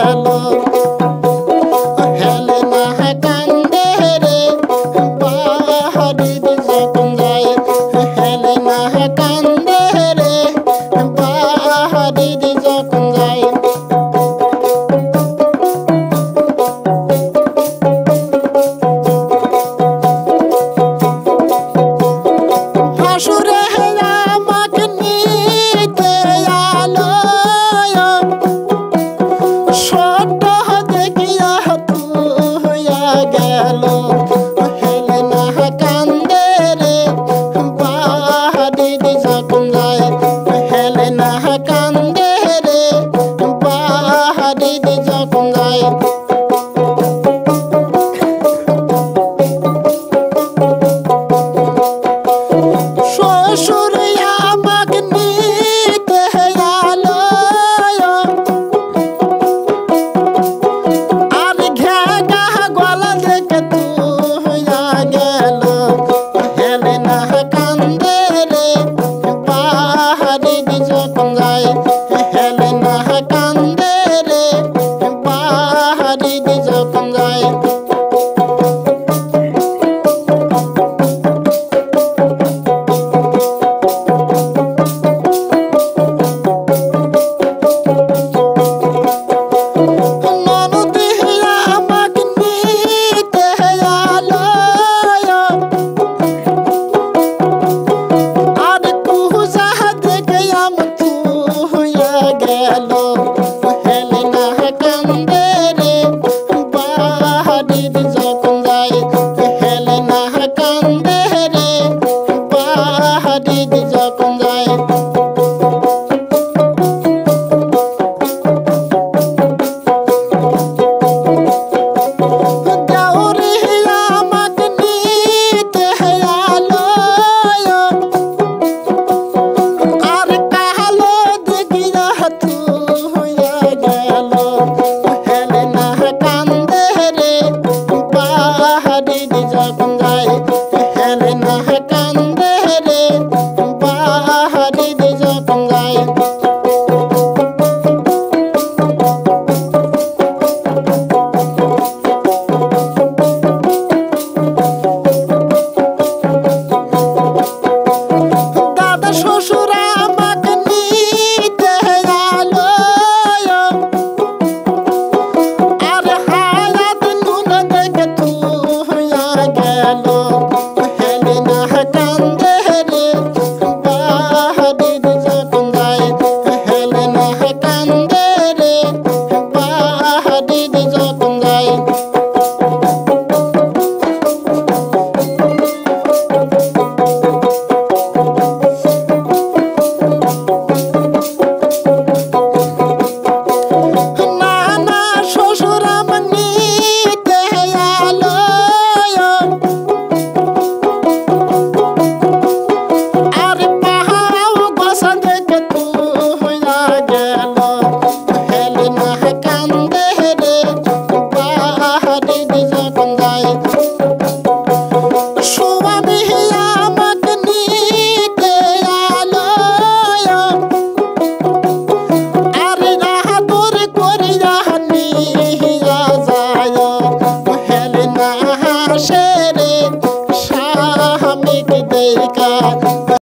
গেল হেলেনা কান্দে রে বাহারি যখন যায় হেলেনা কান্দে রে বাহারি যখন যায় হাসুরে আমাকে নিতে আলো ছোট দেখিয়া তুইয়া গেল হেলেনা কান্দে রে বাহারি যখন যায় হেলেনা কান্দে রে বাহারি যখন যায় শ্বশুর আমাকে নিতে আলো আর ঘেগা গলা দেখে তুইয়া গেল হেলেনা কান্দে রে বাহারি যখন যায় হেলেনা কান্দে রে বাহারি যখন যায় গেল হেলেনা কান্দে রে বাহারি যখন যায় হেলেনা কান্দে রে বাহারি যখন যায় দেউরি আমাকে নিতে আলো আর কালো দেখিয়া তুইয়া গেল হেলেনা কান্দে রে বাহারি যখন যায় হেলেনা কান্দে রে বাহারি যখন যায় দাদা শ্বশুর আমাকে নিতে আলো আর হায়াত নুন দেখে তুইয়া গেল হেলেনা কান্দে রে বাহারি যখন যায় হেলেনা কান্দে রে বাহারি যখন যায় নানা শ্বশুর আমাকে নিতে আলো আর পাহাও বসা দেখে তুইয়া গেল হেলেনা কান্দে রে বাহারি যখন যায় স্বামী আমাকে নিতে আলো আর রাহা তোর করিয়া নিয়া যায় হেলেনা হাসে রে স্বামীকে দেখা